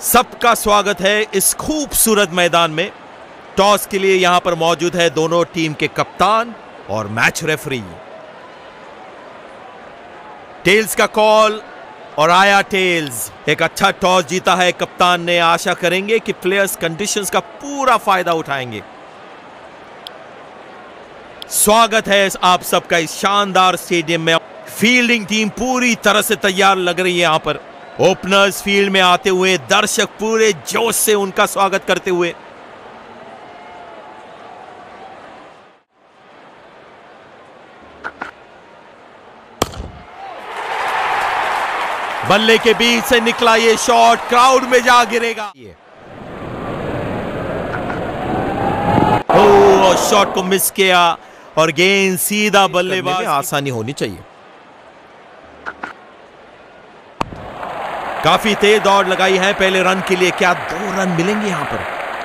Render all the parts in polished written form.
सबका स्वागत है इस खूबसूरत मैदान में। टॉस के लिए यहां पर मौजूद है दोनों टीम के कप्तान और मैच रेफरी। टेल्स का कॉल और आया टेल्स। एक अच्छा टॉस जीता है कप्तान ने। आशा करेंगे कि प्लेयर्स कंडीशंस का पूरा फायदा उठाएंगे। स्वागत है आप सबका इस शानदार स्टेडियम में। फील्डिंग टीम पूरी तरह से तैयार लग रही है। यहां पर ओपनर्स फील्ड में आते हुए दर्शक पूरे जोश से उनका स्वागत करते हुए। बल्ले के बीच से निकला ये शॉट क्राउड में जा गिरेगा। और शॉट को मिस किया और गेंद सीधा बल्लेबाज। आसानी होनी चाहिए। काफी तेज दौड़ लगाई है पहले रन के लिए। क्या 2 रन मिलेंगे यहां पर?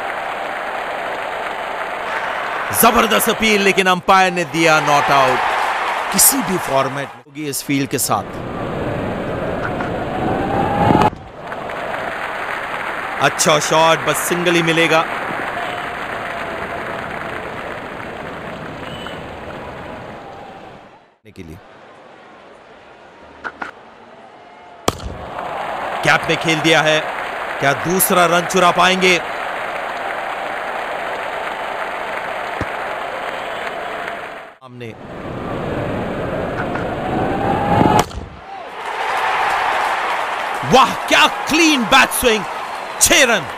जबरदस्त अपील, लेकिन अंपायर ने दिया नॉट आउट। किसी भी फॉर्मेट में होगी इस फील्ड के साथ। अच्छा शॉट, बस सिंगल ही मिलेगा। के लिए कैप में खेल दिया है। क्या दूसरा रन चुरा पाएंगे? हमने वाह, क्या clean bat swing. 6 run.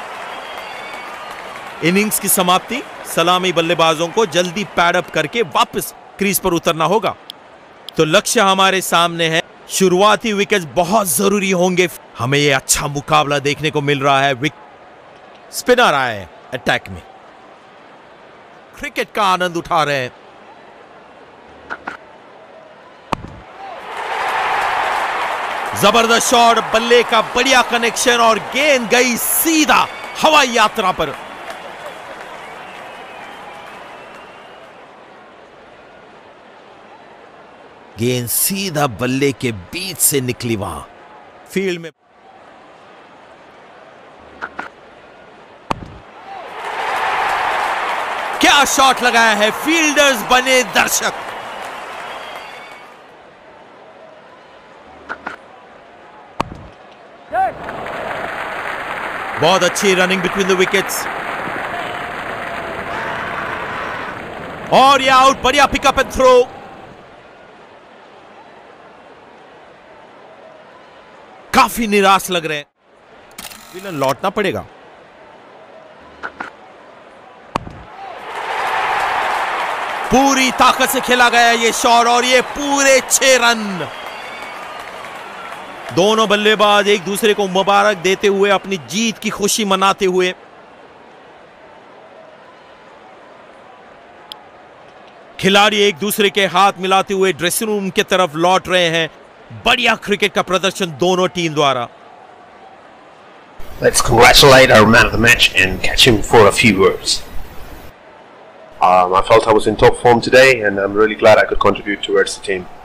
Innings की समाप्ति। सलामी बल्लेबाजों को जल्दी पैडअप करके वापस क्रीज पर उतरना होगा। तो लक्ष्य हमारे सामने है। शुरुआती विकेट बहुत जरूरी होंगे। हमें यह अच्छा मुकाबला देखने को मिल रहा है। स्पिनर आए अटैक में। क्रिकेट का आनंद उठा रहे हैं। जबरदस्त शॉट, बल्ले का बढ़िया कनेक्शन और गेंद गई सीधा हवाई यात्रा पर। गेंद सीधा बल्ले के बीच से निकली वहां फील्ड में। क्या शॉट लगाया है। फील्डर्स बने दर्शक। बहुत अच्छी रनिंग बिटवीन द विकेट्स। और ये आउट। बढ़िया पिकअप एंड थ्रो। काफी निराश लग रहे हैं। विलन लौटना पड़ेगा। पूरी ताकत से खेला गया ये शॉट और ये पूरे 6 रन। दोनों बल्लेबाज एक दूसरे को मुबारक देते हुए अपनी जीत की खुशी मनाते हुए। खिलाड़ी एक दूसरे के हाथ मिलाते हुए ड्रेसिंग रूम की तरफ लौट रहे हैं। बढ़िया क्रिकेट का प्रदर्शन दोनों टीम द्वारा। Let's congratulate our man of the match and catch him for a few words. I felt I was in top form today and I'm really glad I could contribute towards the team.